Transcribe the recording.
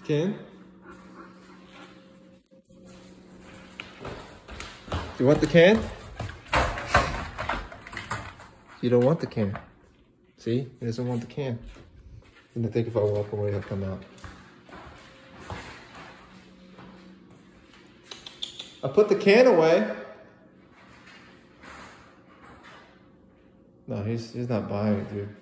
Can? You want the can? You don't want the can. See? He doesn't want the can. And I think if I walk away, he'll come out. I put the can away. No, he's not buying it, dude.